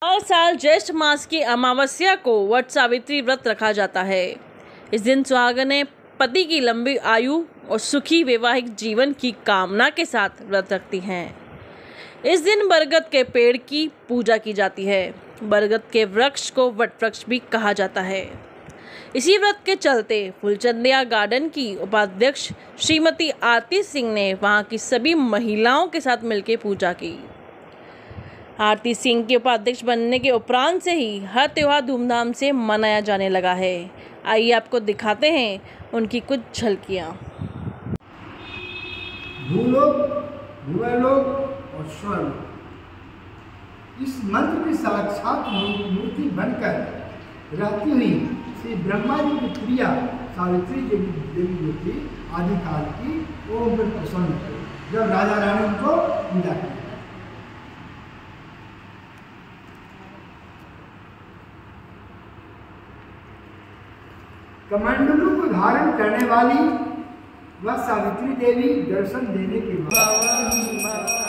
हर साल ज्येष्ठ मास की अमावस्या को वट सावित्री व्रत रखा जाता है। इस दिन सुहागनें पति की लंबी आयु और सुखी वैवाहिक जीवन की कामना के साथ व्रत रखती हैं। इस दिन बरगद के पेड़ की पूजा की जाती है। बरगद के वृक्ष को वट वृक्ष भी कहा जाता है। इसी व्रत के चलते फुलचंदिया गार्डन की उपाध्यक्ष श्रीमती आरती सिंह ने वहां की सभी महिलाओं के साथ मिलकर पूजा की। आरती सिंह के उपाध्यक्ष बनने के उपरांत से ही हर त्योहार धूमधाम से मनाया जाने लगा है। आइए आपको दिखाते हैं उनकी कुछ झलकियाँ। भूलोक, भुवरलोक और स्वर्गलोक, इस मंत्र की साक्षात मूर्ति बनकर रहती हुई श्री ब्रह्मा जी की प्रिया सावित्री देवी जो थी आदिकाल की, वो उन पर प्रसन्न थे जब राजा रानी उनको विदा किया। कमंडलू को धारण करने वाली वह सावित्री देवी दर्शन देने के बाद